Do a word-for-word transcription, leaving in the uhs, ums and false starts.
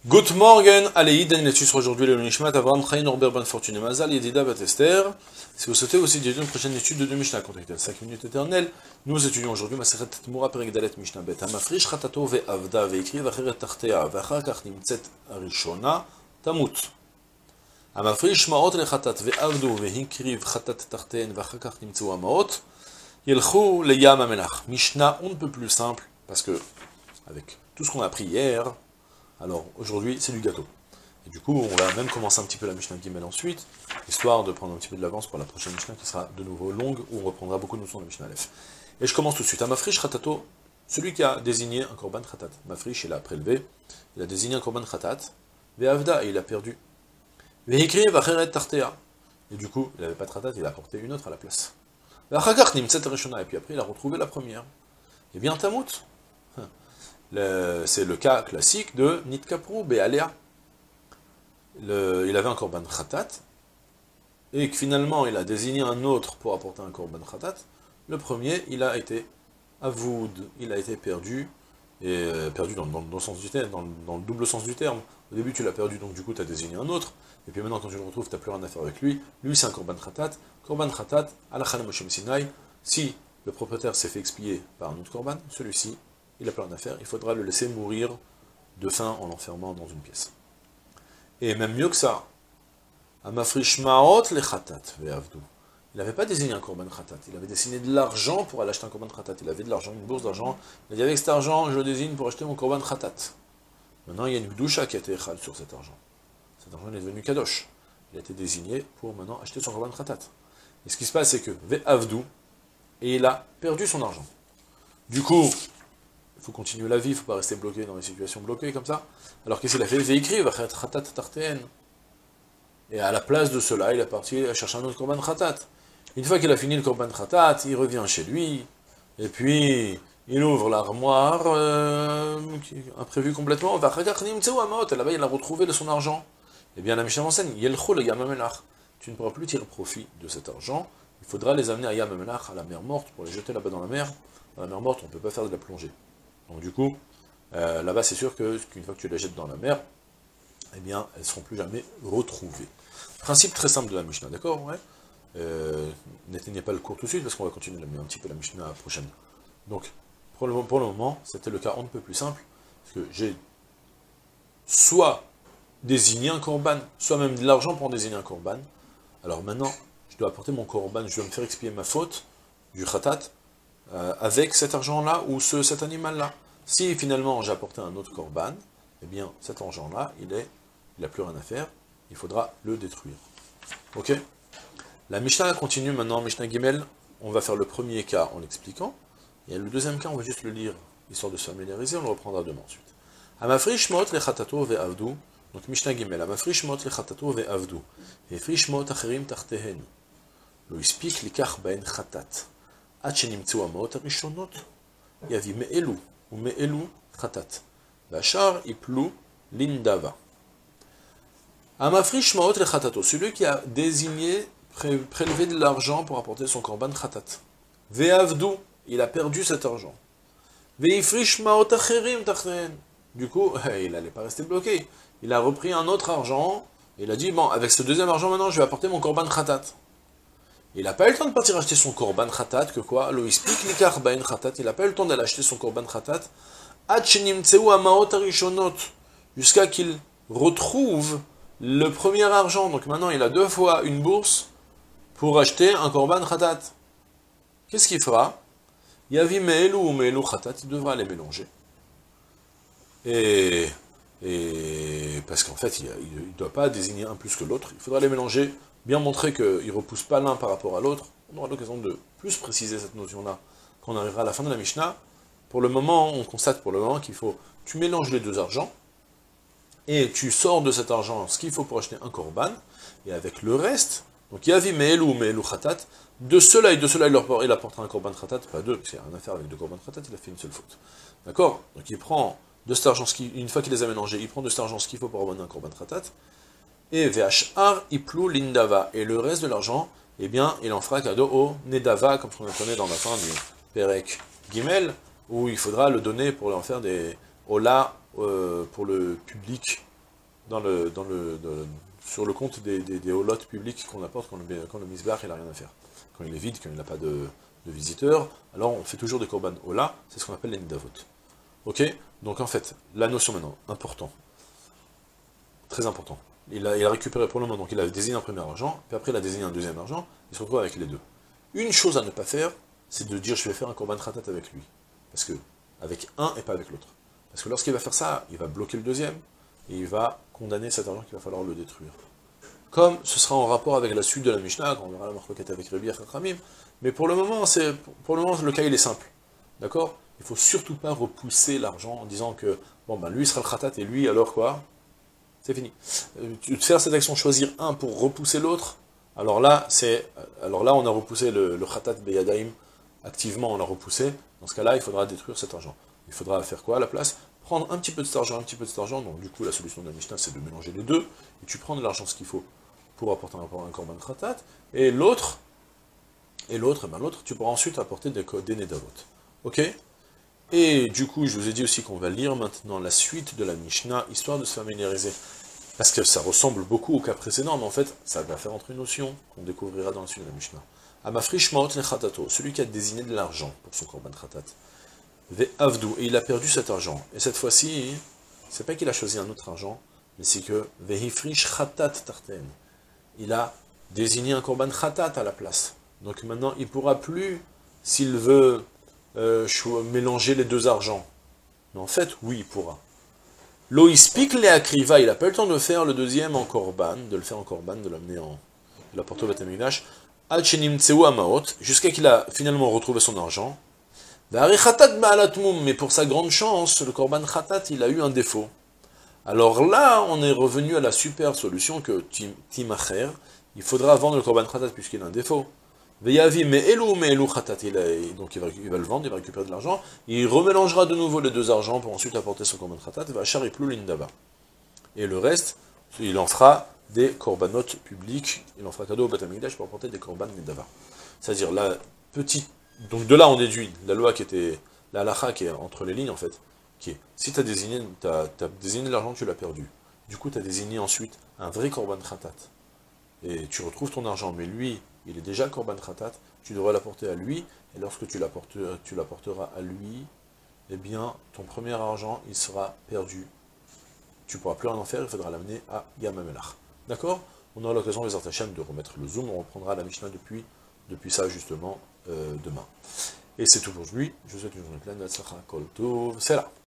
Good morning, allez, Iden sur aujourd'hui le Nishmat Avram Chaim Norbert Ben Fortune Mazal Yedida Bat Esther. Si vous souhaitez aussi d'étudier une prochaine étude de Mishnah, contactez cinq minutes éternelles. Nous étudions aujourd'hui Masechet Tmura Perek Dalet Mishnah Bet. Hamafrish Chatato ve'avda ve'ikri v'acheret tartea v'achar kach nimtzet arishona tamut. Hamafrish ma'ot lechatat ve'avdu ve'ikri v'chatat tarteen v'achar kach nimtzu ha'ma'ot yelchu leyam hamenach. Mishnah on ne peut plus simple parce que avec tout ce qu'on a appris hier. Alors, aujourd'hui, c'est du gâteau. Et du coup, on va même commencer un petit peu la Mishnah Gimel ensuite, histoire de prendre un petit peu de l'avance pour la prochaine Mishnah qui sera de nouveau longue, où on reprendra beaucoup de notions de Mishnah Aleph. Et je commence tout de suite. Amafrish Khatato, celui qui a désigné un Korban Khatat. Mafrish, il a prélevé, il a désigné un Korban Khatat, Ve'avda, et il a perdu. Ve'ikri v'acheret tartea. Et du coup, il n'avait pas de Khatat, il a apporté une autre à la place. Ve'achakach nimtzet rishona, et puis après, il a retrouvé la première. Eh bien, Tamut. C'est le cas classique de Nitkaprou Be'alea. Il avait un Korban Khatat, et que finalement il a désigné un autre pour apporter un Korban Khatat. Le premier, il a été avoud, il a été perdu, et euh, perdu dans, dans, dans, le sens du terme, dans, dans le double sens du terme. Au début tu l'as perdu, donc du coup tu as désigné un autre, et puis maintenant quand tu le retrouves, tu n'as plus rien à faire avec lui. Lui c'est un Korban Khatat. Korban Khatat, Alachan Moshe Sinai, si le propriétaire s'est fait expier par un autre Korban, celui-ci, il a plein d'affaires, il faudra le laisser mourir de faim en l'enfermant dans une pièce. Et même mieux que ça, Amafrish ma'ot le khatat ve'avdu. Il n'avait pas désigné un korban khatat, il avait désigné de l'argent pour aller acheter un korban khatat. Il avait de l'argent, une bourse d'argent, il a dit avec cet argent, je le désigne pour acheter mon korban khatat. Maintenant, il y a une gdusha qui a été echal sur cet argent. Cet argent est devenu kadosh. Il a été désigné pour maintenant acheter son korban khatat. Et ce qui se passe, c'est que ve'avdu, et il a perdu son argent. Du coup, il faut continuer la vie, il ne faut pas rester bloqué dans les situations bloquées comme ça. Alors qu'est-ce qu'il a fait? Ve'ikri v'acheret khatat tarteen. Et à la place de cela, il est parti chercher un autre korban khatat. Une fois qu'il a fini le korban khatat, il revient chez lui, et puis il ouvre l'armoire, euh, imprévu complètement, là-bas il a retrouvé son argent. Eh bien la Mishnah enseigne, Yelchu le Yam HaMelach. Tu ne pourras plus tirer profit de cet argent, il faudra les amener à Yam HaMelach, à la mer morte, pour les jeter là-bas dans la mer. Dans la mer morte, on ne peut pas faire de la plongée. Donc du coup, euh, là-bas c'est sûr que qu'une fois que tu les jettes dans la mer, eh bien, elles ne seront plus jamais retrouvées. Principe très simple de la Mishnah, d'accord, ouais. euh, N'éteignez pas le cours tout de suite, parce qu'on va continuer un petit peu la Mishnah prochaine. Donc, pour le, pour le moment, c'était le cas on ne peut plus simple, parce que j'ai soit désigné un korban, soit même de l'argent pour en désigner un korban. Alors maintenant, je dois apporter mon korban, je dois me faire expier ma faute du khatat, Euh, avec cet argent-là, ou ce, cet animal-là. Si finalement j'ai apporté un autre korban, eh bien cet argent-là, il est, il n'a plus rien à faire, il faudra le détruire. Ok? La Mishnah continue maintenant, Mishnah Gimel, on va faire le premier cas en l'expliquant, et le deuxième cas, on va juste le lire, histoire de se familiariser, on le reprendra demain ensuite. Amafrish mot le chatato ve'avdu, donc Mishnah Gimel, Amafrish mot le chatato ve'avdu, ve'frish mot acherim tartehen, lo ispik likach baen chatat. עד שנמצאו המאות הראשונות, יביא מאלו ומאלו חטאת, והשאר יפלו לנדבה. המפריש מעות לחטאתו, celui qui a désigné, prélevé de l'argent pour apporter son korban khatat. Ve'avdu, il a perdu cet argent. Ve'ifrish ma'ot acherim tarteen. Du coup, il n'allait pas rester bloqué. Il a repris un autre argent, et il a dit, bon, avec ce deuxième argent maintenant, je vais apporter mon korban khatat. Il n'a pas eu le temps de partir acheter son korban khatat, que quoi? Lo ispik likach baen khatat, il n'a pas eu le temps d'aller acheter son korban khatat, ad shenimtseu hamaot harishonot, jusqu'à qu'il retrouve le premier argent. Donc maintenant il a deux fois une bourse pour acheter un korban khatat. Qu'est-ce qu'il fera? Yavi me'elu ou me'elu khatat, il devra les mélanger. Et, et parce qu'en fait il ne doit pas désigner un plus que l'autre, il faudra les mélanger. Bien montrer qu'ils ne repoussent pas l'un par rapport à l'autre. On aura l'occasion de plus préciser cette notion-là quand on arrivera à la fin de la Mishnah. Pour le moment, on constate pour le moment qu'il faut, tu mélanges les deux argents, et tu sors de cet argent ce qu'il faut pour acheter un korban, et avec le reste, donc Yavi Me'elu ou Me'elu Khatat, de cela et de cela, il apportera un korban Khatat, pas deux, parce qu'il y a une affaire avec deux korban Khatat, il a fait une seule faute. D'accord? Donc il prend de cet argent, une fois qu'il les a mélangés, il prend de cet argent ce qu'il faut pour avoir un korban Khatat, et V H R Iplu Lindava, et le reste de l'argent, eh bien, il en fera cadeau au Nedava, comme on le connaît dans la fin du Perek Gimel, où il faudra le donner pour en faire des Ola euh, pour le public dans le, dans le, de- sur le compte des, des, des holotes publics qu'on apporte quand le, quand le misbah il n'a rien à faire. Quand il est vide, quand il n'a pas de, de visiteurs, alors on fait toujours des korban hola, c'est ce qu'on appelle les nidavot. Ok? Donc en fait, la notion maintenant, important, très important. Il a, il a récupéré pour le moment, donc il a désigné un premier argent, puis après il a désigné un deuxième argent, il se retrouve avec les deux. Une chose à ne pas faire, c'est de dire je vais faire un korban khatat avec lui. Parce que, avec un et pas avec l'autre. Parce que lorsqu'il va faire ça, il va bloquer le deuxième, et il va condamner cet argent qu'il va falloir le détruire. Comme ce sera en rapport avec la suite de la Mishnah, quand on verra la marquette avec Rabbi Chachamim, mais pour le moment, c'est, pour le moment, le cas il est simple. D'accord? Il ne faut surtout pas repousser l'argent en disant que, bon ben lui sera le khatat, et lui alors quoi? C'est fini. Euh, tu- Faire cette action, choisir un pour repousser l'autre, alors là, c'est, alors là, on a repoussé le, le khatat beyadaim, activement on l'a repoussé, dans ce cas-là, il faudra détruire cet argent. Il faudra faire quoi à la place? Prendre un petit peu de cet argent, un petit peu de cet argent, donc du coup, la solution de la Mishnah, c'est de mélanger les deux, et tu prends de l'argent, ce qu'il faut, pour apporter un, un korban khatat, et l'autre, et l'autre, et ben l'autre, tu pourras ensuite apporter des, des nedavot. Ok? Et du coup, je vous ai dit aussi qu'on va lire maintenant la suite de la Mishnah, histoire de se familiariser. Parce que ça ressemble beaucoup au cas précédent, mais en fait, ça va faire entrer une notion qu'on découvrira dans la suite de la Mishnah. Amafrish maot lechatato, celui qui a désigné de l'argent pour son korban khatat. Ve avdu, et il a perdu cet argent. Et cette fois-ci, c'est pas qu'il a choisi un autre argent, mais c'est que vehifrish khatat tarten. Il a désigné un korban khatat à la place. Donc maintenant, il ne pourra plus, s'il veut euh, mélanger les deux argents. Mais en fait, oui, il pourra. Loïspik le akriva, il n'a pas eu le temps de faire le deuxième en korban, de le faire en korban, de l'amener en... de l'apporter au Beth Amikdash, jusqu'à qu'il a finalement retrouvé son argent. Mais pour sa grande chance, le korban khatat, il a eu un défaut. Alors là, on est revenu à la super solution que timacher, il faudra vendre le korban khatat puisqu'il a un défaut. Veyavi me elu me elu khatat, il a- donc il va, il va le vendre, il va récupérer de l'argent, il remélangera de nouveau les deux argents pour ensuite apporter son korban khatat, va chariplu l'indaba. Et le reste, il en fera des korbanot publics, il en fera cadeau au Beth Amikdash pour apporter des korban nidava. C'est-à-dire la petite, donc de là on déduit la loi qui était, la halakha qui est entre les lignes en fait, qui est, si tu as désigné, t'as, t'as désigné l'argent, tu l'as perdu. Du coup, tu as désigné ensuite un vrai korban khatat. Et tu retrouves ton argent, mais lui, il est déjà korban khatat, tu devras l'apporter à lui, et lorsque tu l'apporteras à lui, eh bien, ton premier argent, il sera perdu. Tu ne pourras plus rien en faire, il faudra l'amener à Yamamelach. D'accord? On aura l'occasion, les Artachem, de remettre le zoom, on reprendra la Mishnah depuis, depuis ça, justement, euh, demain. Et c'est tout pour aujourd'hui, je vous souhaite une journée pleine de Tzlacha Kol Tov, c'est là.